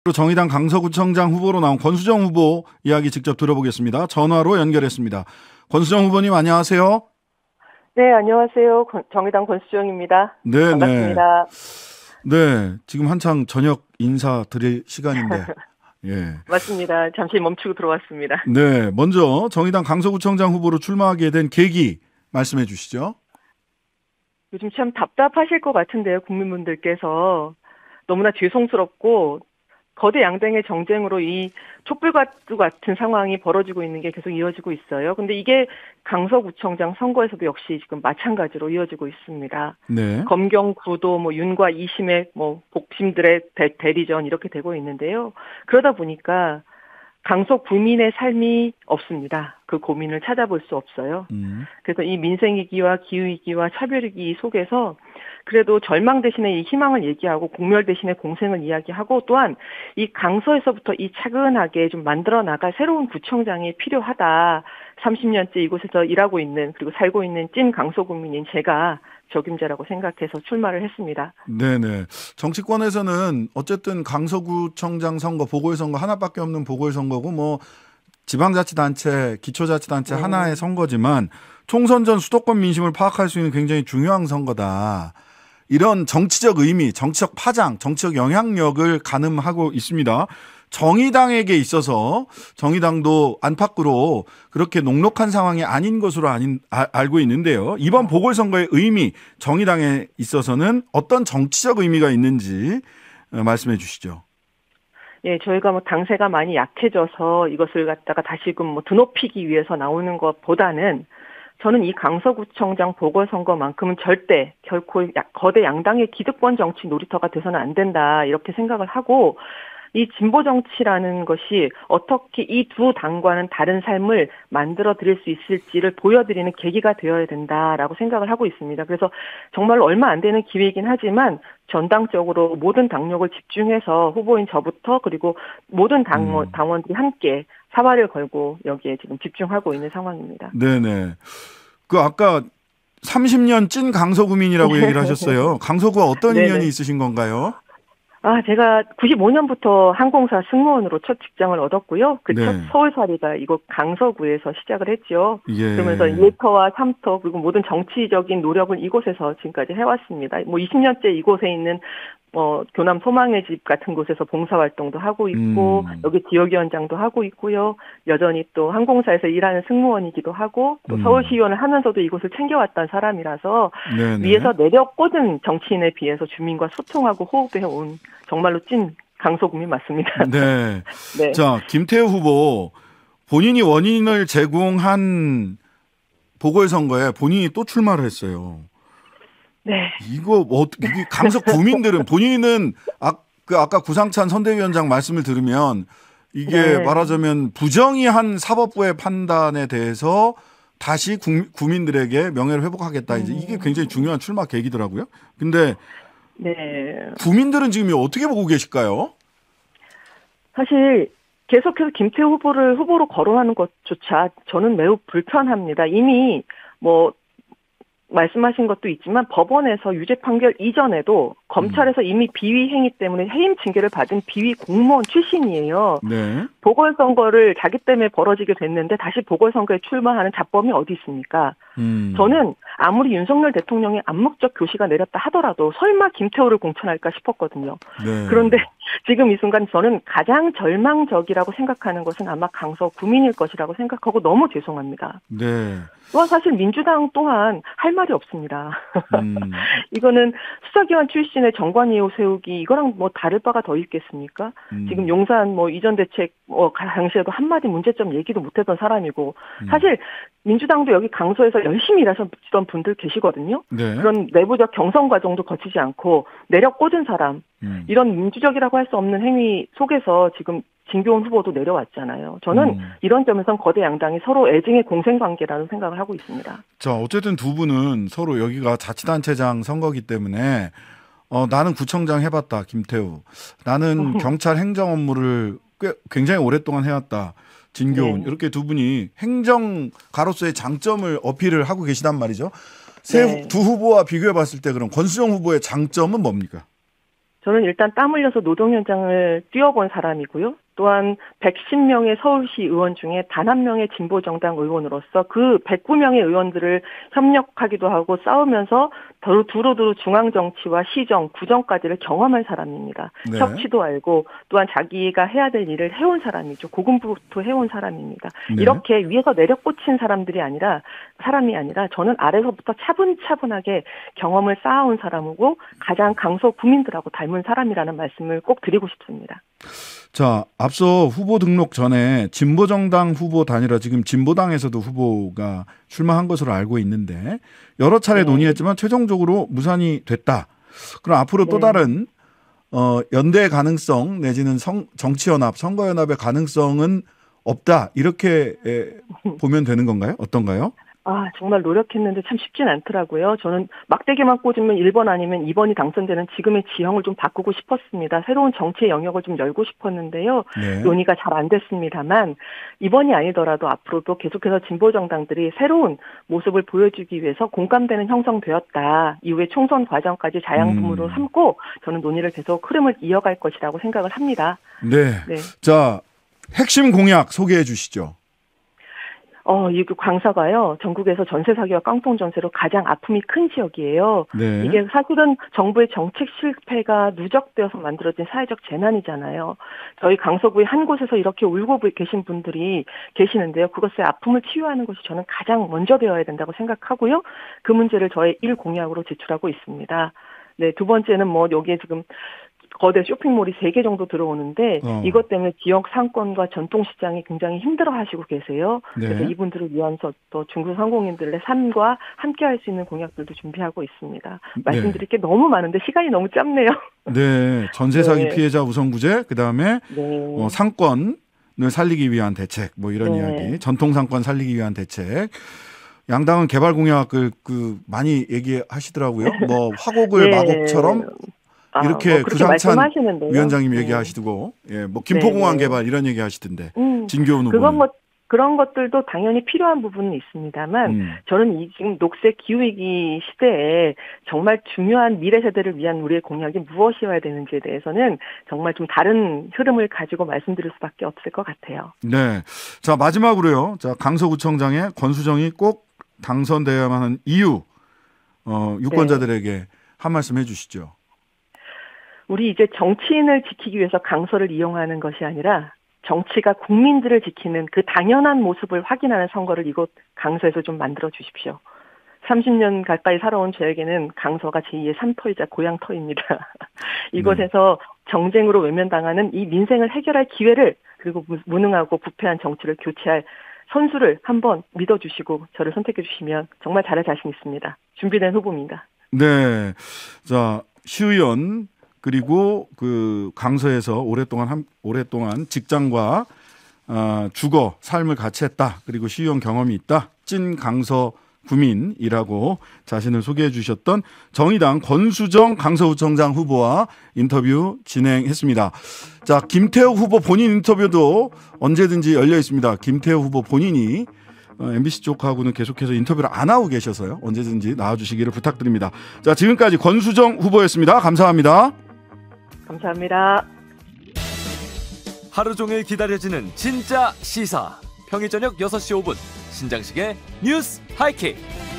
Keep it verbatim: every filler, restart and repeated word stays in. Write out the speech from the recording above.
정의당 강서구청장 후보로 나온 권수정 후보 이야기 직접 들어보겠습니다. 전화로 연결했습니다. 권수정 후보님 안녕하세요. 네, 안녕하세요. 정의당 권수정입니다. 네, 반갑습니다. 네. 네, 지금 한창 저녁 인사 드릴 시간인데. 예. 맞습니다. 잠시 멈추고 들어왔습니다. 네, 먼저 정의당 강서구청장 후보로 출마하게 된 계기 말씀해 주시죠. 요즘 참 답답하실 것 같은데요, 국민분들께서. 너무나 죄송스럽고 거대 양당의 정쟁으로 이 촛불과도 같은 상황이 벌어지고 있는 게 계속 이어지고 있어요. 근데 이게 강서구청장 선거에서도 역시 지금 마찬가지로 이어지고 있습니다. 네. 검경 구도 뭐 윤과 이심의 뭐 복심들의 대, 대리전 이렇게 되고 있는데요. 그러다 보니까 강서 구민의 삶이 없습니다. 그 고민을 찾아볼 수 없어요. 음. 그래서 이 민생위기와 기후위기와 차별위기 속에서 그래도 절망 대신에 이 희망을 얘기하고 공멸 대신에 공생을 이야기하고 또한 이 강서에서부터 이 차근하게 좀 만들어 나갈 새로운 구청장이 필요하다. 삼십 년째 이곳에서 일하고 있는 그리고 살고 있는 찐 강서구민인 제가 적임자라고 생각해서 출마를 했습니다. 네네. 정치권에서는 어쨌든 강서구청장 선거, 보궐선거 하나밖에 없는 보궐선거고 뭐 지방자치단체, 기초자치단체 네. 하나의 선거지만 총선 전 수도권 민심을 파악할 수 있는 굉장히 중요한 선거다. 이런 정치적 의미, 정치적 파장, 정치적 영향력을 가늠하고 있습니다. 정의당에게 있어서 정의당도 안팎으로 그렇게 녹록한 상황이 아닌 것으로 아닌, 아, 알고 있는데요. 이번 보궐선거의 의미, 정의당에 있어서는 어떤 정치적 의미가 있는지 말씀해 주시죠. 예, 저희가 뭐 당세가 많이 약해져서 이것을 갖다가 다시금 뭐 드높이기 위해서 나오는 것보다는 저는 이 강서구청장 보궐선거만큼은 절대 결코 거대 양당의 기득권 정치 놀이터가 돼서는 안 된다 이렇게 생각을 하고 이 진보 정치라는 것이 어떻게 이 두 당과는 다른 삶을 만들어 드릴 수 있을지를 보여드리는 계기가 되어야 된다라고 생각을 하고 있습니다. 그래서 정말 얼마 안 되는 기회이긴 하지만 전당적으로 모든 당력을 집중해서 후보인 저부터 그리고 모든 당원, 음. 당원들이 함께 사활을 걸고 여기에 지금 집중하고 있는 상황입니다. 네네. 그 아까 삼십 년 찐 강서구민이라고 얘기를 하셨어요. 강서구와 어떤 인연이 있으신 건가요? 아, 제가 구십오 년부터 항공사 승무원으로 첫 직장을 얻었고요. 그 첫 네. 서울살이가 이곳 강서구에서 시작을 했죠. 예. 그러면서 일 터와 삼 터 그리고 모든 정치적인 노력을 이곳에서 지금까지 해왔습니다. 뭐 이십 년째 이곳에 있는 어, 교남 소망의 집 같은 곳에서 봉사활동도 하고 있고 음. 여기 지역위원장도 하고 있고요. 여전히 또 항공사에서 일하는 승무원이기도 하고 또 음. 서울시의원을 하면서도 이곳을 챙겨왔던 사람이라서 네네. 위에서 내려 꽂은 정치인에 비해서 주민과 소통하고 호흡해온 정말로 찐 강서구민 맞습니다. 네. 네. 자, 김태우 후보 본인이 원인을 제공한 보궐선거에 본인이 또 출마를 했어요. 네. 이거 뭐 이게 강서 구민들은 본인은 아, 그 아까 구상찬 선대위원장 말씀을 들으면 이게 네. 말하자면 부정의한 사법부의 판단에 대해서 다시 구, 구민들에게 명예를 회복하겠다. 이제 이게 굉장히 중요한 출마 계기더라고요. 근데 네. 구민들은 지금 어떻게 보고 계실까요? 사실 계속해서 김태우 후보를 후보로 거론하는 것조차 저는 매우 불편합니다. 이미 뭐 말씀하신 것도 있지만 법원에서 유죄 판결 이전에도 검찰에서 이미 비위 행위 때문에 해임 징계를 받은 비위 공무원 출신이에요. 네. 보궐선거를 자기 때문에 벌어지게 됐는데 다시 보궐선거에 출마하는 자범이 어디 있습니까? 음. 저는 아무리 윤석열 대통령이 암묵적 교시가 내렸다 하더라도 설마 김태우를 공천할까 싶었거든요. 네. 그런데 지금 이 순간 저는 가장 절망적이라고 생각하는 것은 아마 강서 구민일 것이라고 생각하고 너무 죄송합니다. 네. 또한 사실 민주당 또한 할 말이 없습니다. 음. 이거는 수사기관 출신의 정관예우 세우기 이거랑 뭐 다를 바가 더 있겠습니까? 음. 지금 용산 뭐 이전 대책 뭐 당시에도 한마디 문제점 얘기도 못했던 사람이고 음. 사실 민주당도 여기 강서에서 열심히 일하셨던 분들 계시거든요. 네. 그런 내부적 경선 과정도 거치지 않고 내려 꽂은 사람 음. 이런 민주적이라고 할 수 없는 행위 속에서 지금 진교훈 후보도 내려왔잖아요. 저는 음. 이런 점에선 거대 양당이 서로 애증의 공생관계라는 생각을 하고 있습니다. 자, 어쨌든 두 분은 서로 여기가 자치단체장 선거기 때문에 어, 나는 구청장 해봤다, 김태우. 나는 경찰 행정 업무를 꽤 굉장히 오랫동안 해왔다, 진교훈. 네. 이렇게 두 분이 행정가로서의 장점을 어필을 하고 계시단 말이죠. 세 두 네. 후보와 비교해봤을 때 그럼 권수정 후보의 장점은 뭡니까? 저는 일단 땀 흘려서 노동 현장을 뛰어본 사람이고요. 또한 백십 명의 서울시 의원 중에 단 한 명의 진보정당 의원으로서 그 백구 명의 의원들을 협력하기도 하고 싸우면서 두루두루 중앙정치와 시정, 구정까지를 경험한 사람입니다. 네. 협치도 알고 또한 자기가 해야 될 일을 해온 사람이죠. 고군부투 해온 사람입니다. 네. 이렇게 위에서 내려 꽂힌 사람들이 아니라 사람이 아니라 저는 아래서부터 차분차분하게 경험을 쌓아온 사람이고 가장 강서 구민들하고 닮은 사람이라는 말씀을 꼭 드리고 싶습니다. 자, 앞서 후보 등록 전에 진보정당 후보 단일화 지금 진보당에서도 후보가 출마한 것으로 알고 있는데 여러 차례 네. 논의했지만 최종적으로 무산이 됐다. 그럼 앞으로 또 네. 다른 어, 연대 가능성 내지는 성, 정치연합, 선거연합의 가능성은 없다. 이렇게 에, 보면 되는 건가요? 어떤가요? 아, 정말 노력했는데 참 쉽진 않더라고요. 저는 막대기만 꽂으면 일 번 아니면 이 번이 당선되는 지금의 지형을 좀 바꾸고 싶었습니다. 새로운 정치의 영역을 좀 열고 싶었는데요. 네. 논의가 잘 안 됐습니다만 이번이 아니더라도 앞으로도 계속해서 진보정당들이 새로운 모습을 보여주기 위해서 공감대는 형성되었다. 이후에 총선 과정까지 자양분으로 음. 삼고 저는 논의를 계속 흐름을 이어갈 것이라고 생각을 합니다. 네. 네. 자, 핵심 공약 소개해 주시죠. 어, 이 강서가요, 전국에서 전세 사기와 깡통 전세로 가장 아픔이 큰 지역이에요. 네. 이게 사실은 정부의 정책 실패가 누적되어서 만들어진 사회적 재난이잖아요. 저희 강서구의 한 곳에서 이렇게 울고 계신 분들이 계시는데요. 그것의 아픔을 치유하는 것이 저는 가장 먼저 되어야 된다고 생각하고요. 그 문제를 저의 일 공약으로 제출하고 있습니다. 네, 두 번째는 뭐 여기에 지금 거대 쇼핑몰이 세 개 정도 들어오는데 어. 이것 때문에 지역 상권과 전통시장이 굉장히 힘들어하시고 계세요. 네. 그래서 이분들을 위해서 또 중구 상공인들의 삶과 함께할 수 있는 공약들도 준비하고 있습니다. 말씀드릴 게 너무 많은데 시간이 너무 짧네요. 네, 전세 사기 네. 피해자 우선구제, 그 다음에 네. 어, 상권을 살리기 위한 대책, 뭐 이런 네. 이야기, 전통 상권 살리기 위한 대책. 양당은 개발 공약을 그 많이 얘기하시더라고요. 뭐 화곡을 네. 마곡처럼 아, 이렇게 뭐 그렇게 구상찬 말씀하시는데요. 위원장님이 네. 얘기하시고, 예, 뭐 김포공항 네, 네. 개발 이런 얘기하시던데 음, 진교훈 후보는. 그건 뭐 그런 것들도 당연히 필요한 부분은 있습니다만 음. 저는 이 지금 녹색 기후위기 시대에 정말 중요한 미래 세대를 위한 우리의 공약이 무엇이어야 되는지에 대해서는 정말 좀 다른 흐름을 가지고 말씀드릴 수밖에 없을 것 같아요. 네, 자 마지막으로요. 자 강서구청장의 권수정이 꼭 당선되어야만 하는 이유, 어, 유권자들에게 네. 한 말씀 해주시죠. 우리 이제 정치인을 지키기 위해서 강서를 이용하는 것이 아니라 정치가 국민들을 지키는 그 당연한 모습을 확인하는 선거를 이곳 강서에서 좀 만들어 주십시오. 삼십 년 가까이 살아온 저에게는 강서가 제이의 삼터이자 고향터입니다. 이곳에서 정쟁으로 외면당하는 이 민생을 해결할 기회를 그리고 무능하고 부패한 정치를 교체할 선수를 한번 믿어주시고 저를 선택해 주시면 정말 잘할 자신 있습니다. 준비된 후보입니다. 네, 자 시의원 그리고 그 강서에서 오랫동안 한, 오랫동안 직장과 어, 주거 삶을 같이 했다. 그리고 시의원 경험이 있다. 찐 강서 구민이라고 자신을 소개해 주셨던 정의당 권수정 강서구청장 후보와 인터뷰 진행했습니다. 자, 김태우 후보 본인 인터뷰도 언제든지 열려 있습니다. 김태우 후보 본인이 엠비씨 쪽하고는 계속해서 인터뷰를 안 하고 계셔서요. 언제든지 나와주시기를 부탁드립니다. 자, 지금까지 권수정 후보였습니다. 감사합니다. 감사합니다. 하루 종일 기다려지는 진짜 시사. 평일 저녁 여섯 시 오 분 신장식의 뉴스 하이킥.